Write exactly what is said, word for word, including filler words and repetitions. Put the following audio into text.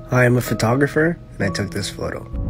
I am a photographer and I took this photo.